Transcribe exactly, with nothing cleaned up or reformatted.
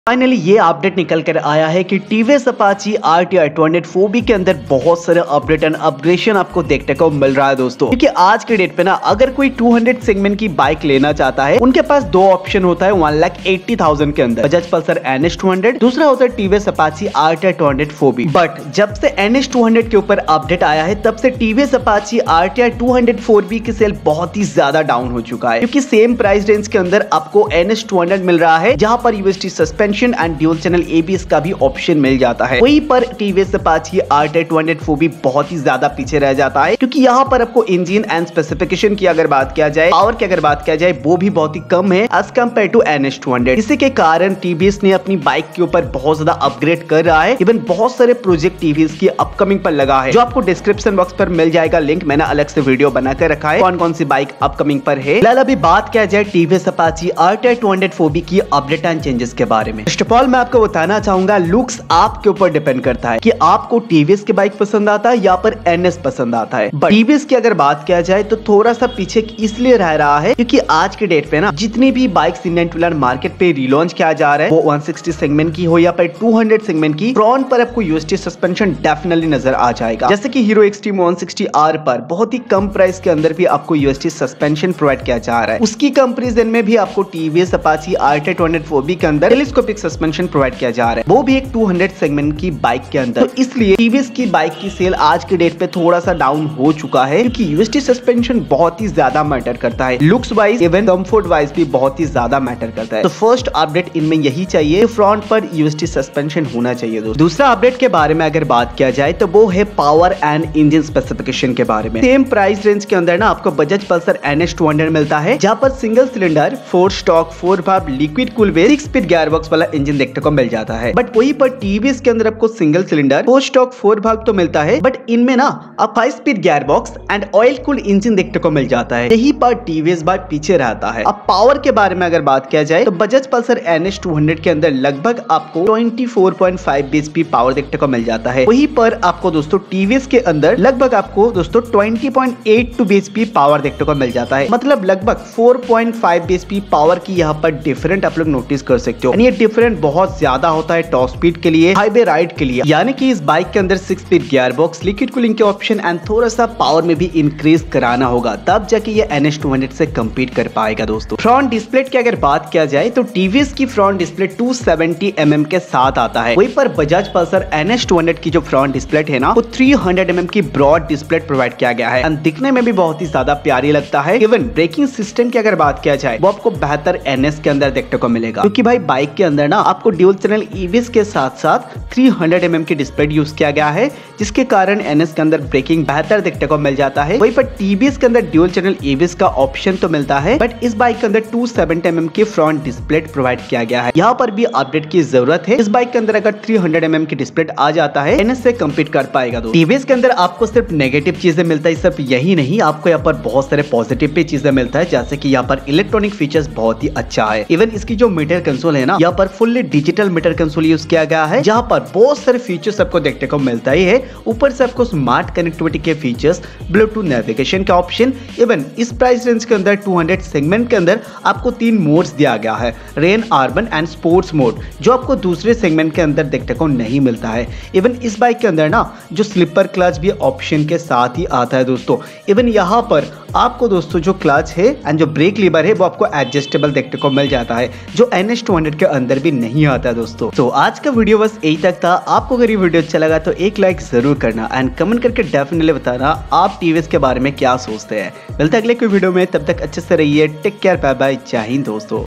Finally ये update निकल कर आया है कि TVS Apache RTR two hundred four V के अंदर बहुत सारे अपडेट एंड अपग्रेडेशन आपको देखने को मिल रहा है दोस्तों। क्योंकि आज के डेट पे ना अगर कोई टू हंड्रेड सेगमेंट की बाइक लेना चाहता है, उनके पास दो ऑप्शन होता है वन लाख एट्टी थाउजेंड के अंदर, Bajaj Pulsar N S two hundred, दूसरा होता है TVS Apache RTR two hundred four V. But जब से एन एस टू हंड्रेड के ऊपर अपडेट आया है, तब से TVS Apache RTR two hundred four V की सेल बहुत ही ज्यादा डाउन हो चुका है। क्योंकि सेम प्राइस रेंज के अंदर आपको एन एस टू हंड्रेड मिल रहा है, जहां पर UST suspension and dual channel ABS का भी ऑप्शन मिल जाता है। वहीं पर TVS Apache RTR two hundred four V बहुत ही ज्यादा पीछे रह जाता है, क्योंकि यहाँ पर आपको इंजन एंड स्पेसिफिकेशन की अगर बात किया जाए, पावर की अगर बात किया जाए, वो भी बहुत ही कम है as compare to N S two hundred. इसी के कारण टीवीएस ने अपनी बाइक के ऊपर बहुत ज्यादा अपग्रेड कर रहा है। इवन बहुत सारे प्रोजेक्ट टीवीएस की अपकमिंग पर लगा है, जो आपको डिस्क्रिप्शन बॉक्स पर मिल जाएगा लिंक। मैंने अलग से वीडियो बनाकर रखा है कौन कौन सी बाइक अपकमिंग पर है। फिलहाल अभी बात किया जाए TVS Apache RTR two hundred four V की अपडेट एंड चेंजेस के बारे में। फर्स्ट ऑफ ऑल मैं आपको बताना चाहूंगा, लुक्स आपके ऊपर डिपेंड करता है कि आपको टीवीएस की बाइक पसंद आता है या पर एनएस पसंद आता है। बट टीवीएस की अगर बात किया जाए तो थोड़ा सा पीछे इसलिए रह रहा है क्योंकि आज के डेट पे ना जितनी भी bikes Indian two wheeler market पे रिलॉन्च किया जा रहा है, वो वन सिक्सटी सेगमेंट की हो या फिर टू हंड्रेड सेगमेंट की, फ्रंट पर आपको यूएसटी सस्पेंशन डेफिनेटली नजर आ जाएगा। जैसे कि Hero Xtreme one sixty R पर बहुत ही कम प्राइस के अंदर भी आपको यूएसटी सस्पेंशन प्रोवाइड किया जा रहा है। उसकी कंपैरिजन में भी आपको TVS Apache RTR two hundred four V के अंदर टेलीस्कोपिक सस्पेंशन प्रोवाइड किया जा रहा है, वो भी एक टू हंड्रेड सेगमेंट की बाइक के अंदर। तो इसलिए टीवीएस की बाइक की सेल आज के डेट पे थोड़ा सा डाउन हो चुका है, क्योंकि यूएसटी सस्पेंशन बहुत ही ज्यादा मैटर करता है। Looks wise even comfort wise भी बहुत ही ज्यादा मैटर करता है। तो फर्स्ट अपडेट इनमें यही चाहिए, फ्रंट पर यूएसटी सस्पेंशन होना चाहिए दोस्तों। दूसरा अपडेट के बारे में अगर बात किया जाए तो वो है पावर एंड इंजन स्पेसिफिकेशन के बारे में। सेम प्राइस रेंज के अंदर ना आपको Bajaj Pulsar N S two hundred मिलता है, जहां पर single cylinder four stroke four valve liquid cool base six speed gearbox वाला इंजन देखने को मिल जाता है। बट वही पर टीवीएस के अंदर आपको single cylinder four stroke four valve तो मिलता है, बट इनमें ना आप five speed gearbox and oil cool engine देखने को मिल जाता है। यही पर टीवीएस बाइक पीछे रहता है। अब पावर के बारे में अगर बात किया जाए तो Bajaj Pulsar N S two hundred के अंदर लगभग आपको twenty four point five BHP power देखने को मिल जाता है। वहीं पर आपको दोस्तों टीवीएस के अंदर लगभग आपको दोस्तों twenty point eight two BHP power देखने को मिल जाता है। मतलब लगभग four point five BHP power की यहाँ पर डिफरेंट आप लोग नोटिस कर सकते हो। ये डिफरेंट बहुत ज्यादा होता है टॉप स्पीड के लिए, हाईवे राइड के लिए। यानी कि इस बाइक के अंदर six speed gearbox, liquid cooling के ऑप्शन एंड थोड़ा सा पावर में भी इंक्रीज कराना होगा, तब जाके ये एन एस टू हंड्रेड से कम्पीट कर पाएगा दोस्तों। फ्रंट डिस्प्ले की अगर बात किया जाए तो टीवीएस की front display two seventy M M के साथ आता है। वहीं पर Bajaj Pulsar N S two hundred की जो फ्रंट डिस्प्ले है ना, वो थ्री हंड्रेड एम एम की ब्रॉड डिस्प्ले प्रोवाइड किया गया है एंड दिखने में भी बहुत ही ज्यादा प्यारी लगता है। इवन ब्रेकिंग सिस्टम की अगर बात किया जाए, वो आपको बेहतर एनएस के अंदर देखने को मिलेगा, क्योंकि भाई बाइक के अंदर ना आपको ड्यूल चैनल ईबीएस के साथ साथ थ्री हंड्रेड एम एम की डिस्प्ले यूज किया गया है, जिसके कारण एनएस के अंदर ब्रेकिंग बेहतर देखने को मिल जाता है। वहीं पर टीवीएस के अंदर ड्यूल चैनल एबीएस का ऑप्शन तो मिलता है, बट इस बाइक के अंदर टू सेवेंटी एम एम की फ्रंट डिस्प्ले प्रोवाइड किया गया है। यहाँ पर भी अपडेट की जरूरत है। इस बाइक के अंदर अगर थ्री हंड्रेड एम एम की डिस्प्ले आ जाता है, एनएस से कम्पीट कर पाएगा। टीवीएस के अंदर आपको सिर्फ नेगेटिव चीजें मिलता है, सिर्फ यही नहीं, आपको यहाँ पर बहुत सारे पॉजिटिव भी चीजें मिलता है, जैसे कि यहाँ पर इलेक्ट्रॉनिक फीचर्स बहुत ही अच्छा है। इवन इसकी जो मीटर कंसोल है ना, यहाँ पर fully digital meter console use किया गया है, जहाँ पर बहुत सारे फीचर्स आपको देखने को मिलता ही है। ऊपर से आपको स्मार्ट कनेक्टिविटी के फीचर्स, ब्लूटूथ नेविगेशन का ऑप्शन। इवन इस प्राइस रेंज के अंदर टू हंड्रेड सेगमेंट के अंदर आपको तीन मोड्स दिया गया है, rain, urban and sports mode, जो आपको दूसरे सेगमेंट के अंदर देखने को नहीं मिलता है। इवन इस बाइक के अंदर ना जो स्लिपर क्लच भी ऑप्शन के साथ ही आता है दोस्तों। इवन यहाँ पर आपको दोस्तों जो क्लच है एंड जो ब्रेक लीवर है, वो आपको एडजस्टेबल देखने को मिल जाता है, जो एन एस टू हंड्रेड के अंदर भी नहीं आता है दोस्तों। तो आज का वीडियो बस यही तक था। आपको अगर ये वीडियो अच्छा लगा तो एक लाइक जरूर करना एंड कमेंट करके डेफिनेटली बताना आप टीवीएस के बारे में क्या सोचते हैं। मिलते हैं अगले कोई वीडियो में, तब तक अच्छे से रहिए, टेक केयर, बाय बाय, जय हिंद दोस्तों।